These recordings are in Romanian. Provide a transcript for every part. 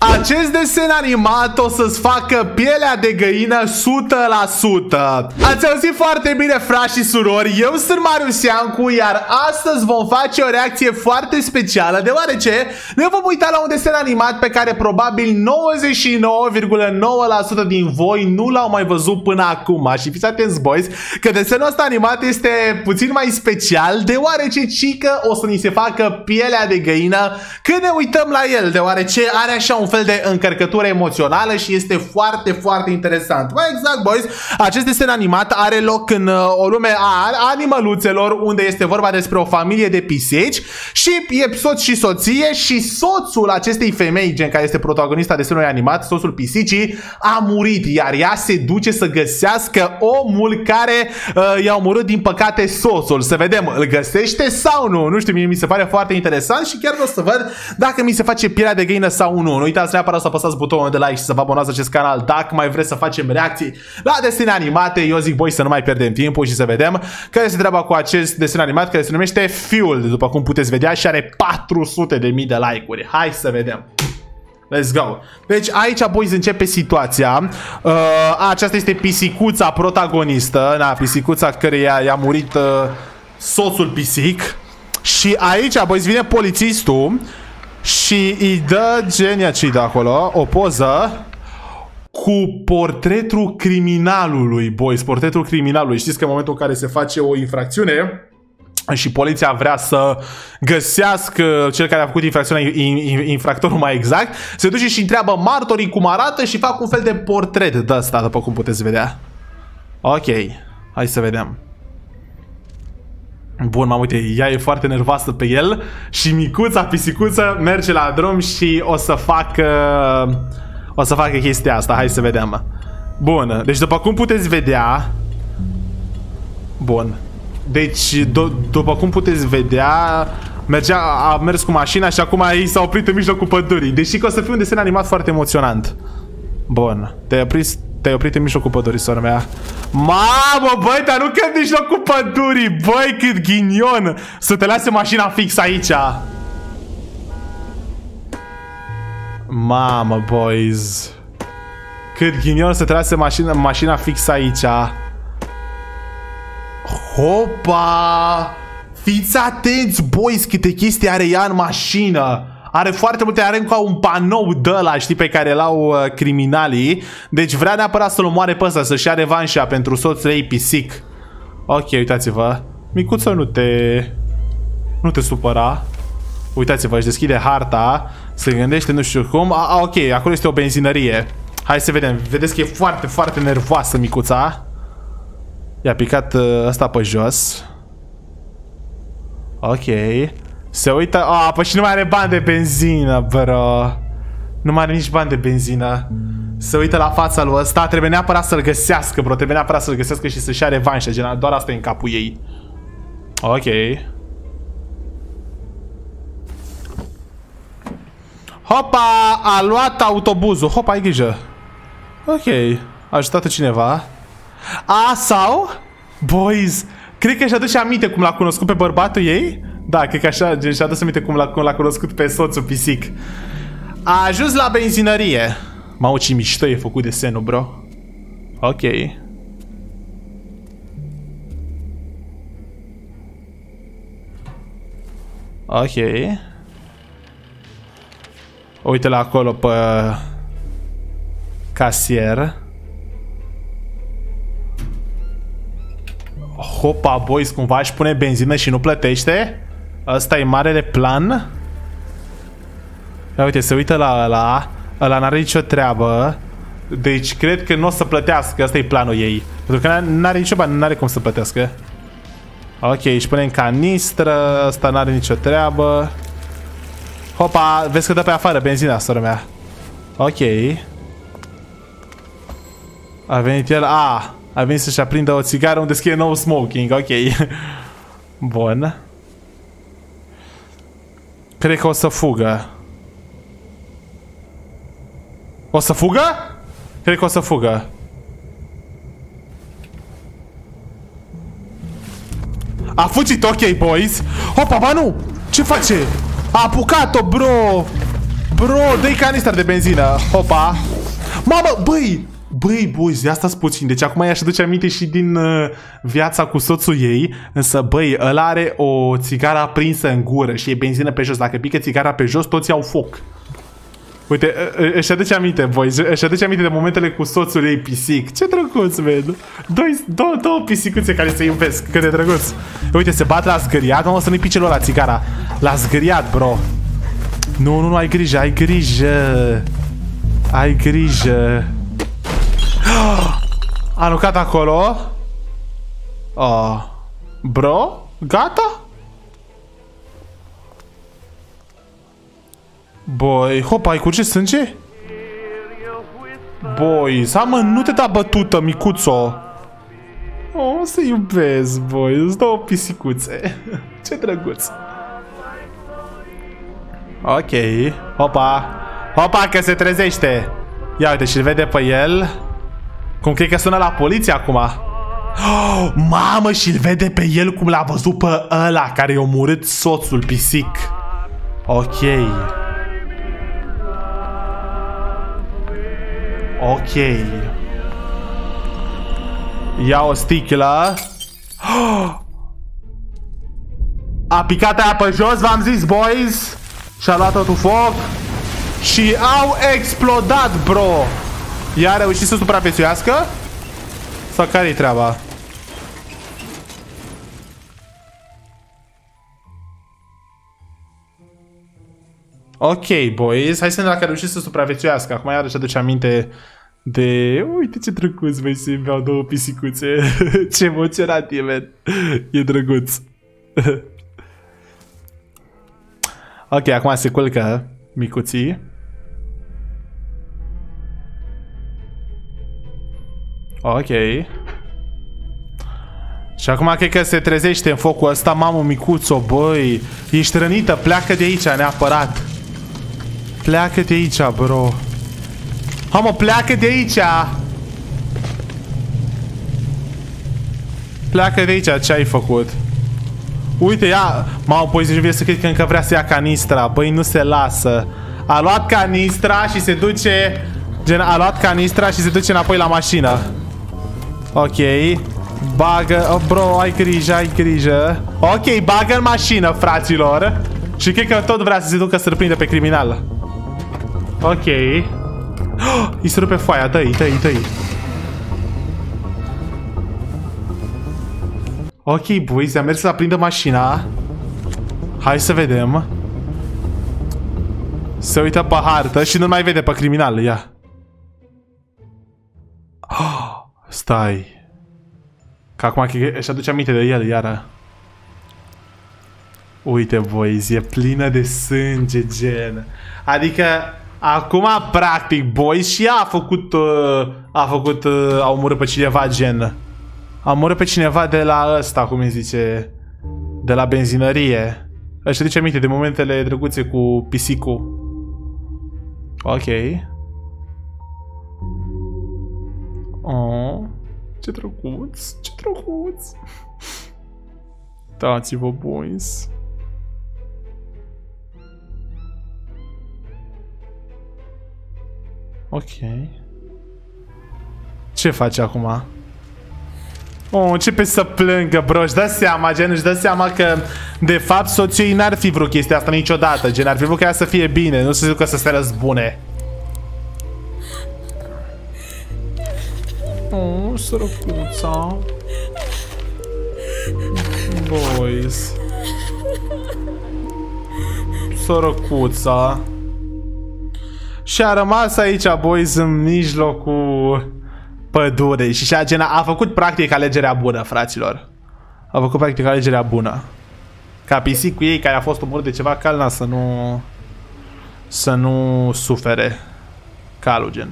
Acest desen animat o să-ți facă pielea de găină 100%. Ați auzit foarte bine, frați și surori, eu sunt Marius Iancu, iar astăzi vom face o reacție foarte specială, deoarece ne vom uita la un desen animat pe care probabil 99,9% din voi nu l-au mai văzut până acum. Și fiți atenți, boys, că desenul ăsta animat este puțin mai special, deoarece cică o să ni se facă pielea de găină când ne uităm la el, deoarece are așa un fel de încărcătură emoțională și este foarte, foarte interesant. Mai exact, boys, acest desen animat are loc în o lume a animăluțelor, unde este vorba despre o familie de pisici și e soț și soție și soțul acestei femei, gen care este protagonista desenului animat, soțul pisicii, a murit, iar ea se duce să găsească omul care i-a omorât din păcate soțul. Să vedem, îl găsește sau nu? Nu știu, mie mi se pare foarte interesant și chiar vreau să văd dacă mi se face pielea de găină sau nu. Nu uitați neapărat să apăsați butonul de like și să vă abonați la acest canal dacă mai vreți să facem reacții la desene animate. Eu zic, voi, să nu mai pierdem timpul și să vedem care este treaba cu acest desen animat care se numește Fuel, după cum puteți vedea, și are 400.000 de like-uri. Hai să vedem. Let's go. Deci aici, boys, începe situația. Aceasta este pisicuța protagonistă, pisicuța căreia i-a murit soțul pisic. Și aici, boys, vine polițistul și îi dă genia ce-i de acolo, o poză cu portretul criminalului, boys, portretul criminalului. Știți că în momentul în care se face o infracțiune și poliția vrea să găsească cel care a făcut infracțiunea, infractorul mai exact, se duce și întreabă martorii cum arată și fac un fel de portret de ăsta, după cum puteți vedea. Ok, hai să vedem. Bun, mă, uite, ea e foarte nervoasă pe el și micuța pisicuță merge la drum și o să facă chestia asta. Hai să vedem. Bun, deci după cum puteți vedea, bun, deci după cum puteți vedea, a mers cu mașina și acum ei s-a oprit în mijlocul pădurii. Deși că o să fie un desen animat foarte emoționant. Bun, te-ai oprit în mijlocul pădurii, sora mea. Mamă, băi, dar nu că în mijlocul pădurii. Băi, cât ghinion. Să te lase mașina fix aici. Mamă, boys, cât ghinion să te lase mașina fix aici. Hopa. Fiți atenți, boys, câte chestii are ea în mașină. Are foarte multe, are încă un panou de ăla, știi, pe care l-au criminalii. Deci vrea neapărat să-l omoare pe ăsta, să-și ia revanșa pentru soțul ei pisic. Ok, uitați-vă. Micuță, nu te supăra. Uitați-vă, își deschide harta, se gândește nu știu cum. Ok, acolo este o benzinărie. Hai să vedem. Vedeți că e foarte, foarte nervoasă micuța. I-a picat ăsta pe jos. Ok. Se uită... păi și nu mai are bani de benzină, bro. Nu mai are nici bani de benzină. Se uită la fața lui ăsta. Trebuie neapărat să-l găsească, bro. Trebuie neapărat să-l găsească și să-și ia revanșă. Gen, doar asta e în capul ei. Ok. Hopa! A luat autobuzul. Hopa, ai grijă. Ok. A ajutat cineva. Sau... Boys, cred că și-a adus aminte cum l-a cunoscut pe bărbatul ei. Da, cred că așa, și-a adus aminte cum l-a cunoscut pe soțul pisic. A ajuns la benzinărie. Mamă, ce mișto e făcut desenul, bro. Ok. Ok. Uite-l acolo pe casier. Hopa, boys, cumva își pune benzină și nu plătește? Asta e marele plan? Ia uite, se uită la ăla. Ăla n-are nicio treabă. Deci cred că nu o să plătească. Asta e planul ei. Pentru că n-are nicio bani, n-are cum să plătească. Ok, își pune în canistră. Asta n-are nicio treabă. Hopa, vezi că dă pe afară benzina, sora mea. Ok. A venit el. A venit să-și aprindă o țigară unde scrie no smoking. Ok. Bun. Cred că o să fugă. O să fugă? Cred că o să fugă. A fugit, ok, boys. Hopa, ba nu! Ce face? A apucat-o, bro! Bro, dă-i canister de benzină. Hopa. Mamă, băi, boys, asta puțin. Deci acum ea și duce aminte și din viața cu soțul ei. Însă, băi, ăla are o țigară aprinsă în gură și e benzină pe jos. Dacă pică țigara pe jos, toți au foc. Uite, își aduce aminte, boys. Își aduce aminte de momentele cu soțul ei pisic. Ce drăguț, man. Două pisicuțe care se iubesc. Cât de drăguț. Uite, se bat la zgâriat. Mă, să nu-i pice la țigara. La zgâriat, bro. Nu, ai grijă, ai grijă. Ai grijă. A aruncat acolo. Bro? Gata? Boi, hopa, ai curge sânge? Boi, mă, nu te da bătută, micuțo. Să iubesc, boi, îți dau pisicuțe. Ce drăguț. Ok, hopa, că se trezește. Ia uite, și-l vede pe el. Cum cred că sună la poliție acum. Mamă, și-l vede pe el cum l-a văzut pe ăla care i-a omorât soțul pisic. Ok. Ia o sticlă. A picat aia pe jos, v-am zis, boys. Și-a luat totul foc. Și au explodat, bro. I-a reușit să supraviețuiască? Sau care-i treaba? Ok, boys. Hai să vedem dacă a reușit să supraviețuiască. Acum iarăși aduce aminte de... Uite ce drăguț, băi, se beau două pisicuțe. Ce emoționat e, man. E drăguț. Ok, acum se culcă micuții. Ok. Și acum cred că se trezește în focul ăsta. Mamă, micuțo, băi. Ești rănită, pleacă de aici, neapărat. Pleacă de aici, bro. Mamă, pleacă de aici. Pleacă de aici, ce ai făcut? Uite, ia. Mamă, păi zici, să cred că încă vrea să ia canistra. Băi, nu se lasă. A luat canistra și se duce... A luat canistra și se duce înapoi la mașină. Ok. Bagă... bro, ai grijă. Ok, bagă în mașină, fraților. Și cred că tot vrea să se ducă să prindă pe criminal. Ok. Îi se rupe foaia, dă-i. Ok, boys, am mers să aprindă mașina. Hai să vedem. Se uită pe hartă și nu mai vede pe criminal, ia. Stai. Că acum își aduce aminte de el, iară. Uite, boys, e plină de sânge, gen. Adică, acum, practic, boys, și ea a omorât pe cineva, gen. A omorât pe cineva de la ăsta, cum îi zice, de la benzinărie. Își aduce aminte de momentele drăguțe cu pisicul. Ok. Oh, ce drăguț, ce drăguț. Dați-vă, boys. Ok. Ce face acum? Oh, începe să plângă, bro. Își dă seama, gen, își dă seama că de fapt soțul ei n-ar fi vrut chestia asta niciodată. Gen, ar fi vrut ca ea să fie bine, nu să zică să se răzbune. Oh, sărăcuța. Boys. Sărăcuța. Și a rămas aici, boys, în mijlocul pădurei. Și a făcut practic alegerea bună, fraților. A făcut practic alegerea bună. Ca pisicul ei, care a fost omorât de ceva calna, să nu sufere calul, gen.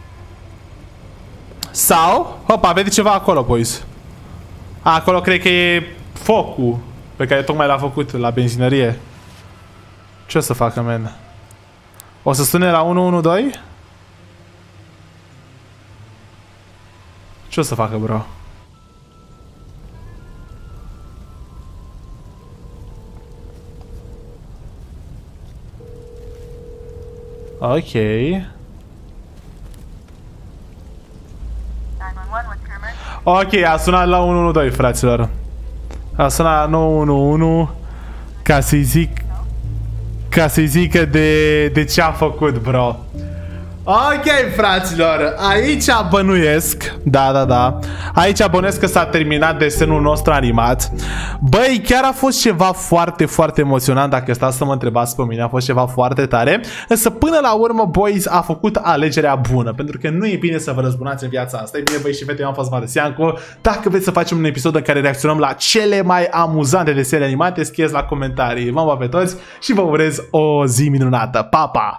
Sau, hopa, vede ceva acolo, boys. Acolo cred că e focul pe care tocmai l-a făcut la benzinărie. Ce o să facă, man? O să sune la 112? Ce o să facă, bro? Ok. Ok, a sunat la 112, fraților. A sunat la 911 ca să-i zică de ce a făcut, bro. Ok, fraților, aici bănuiesc, da, aici bănuiesc că s-a terminat desenul nostru animat. Băi, chiar a fost ceva foarte, foarte emoționant, dacă stați să mă întrebați pe mine, a fost ceva foarte tare. Însă până la urmă, boys, a făcut alegerea bună, pentru că nu e bine să vă răzbunați în viața asta. E bine, băi și fete, eu am fost Maresianco. Dacă vreți să facem un episod în care reacționăm la cele mai amuzante desene animate, scrieți la comentarii. Vă pe toți și vă urez o zi minunată. Pa, pa!